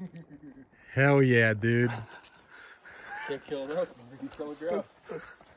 Hell yeah, dude. Can't kill an elk, you can kill a grouse.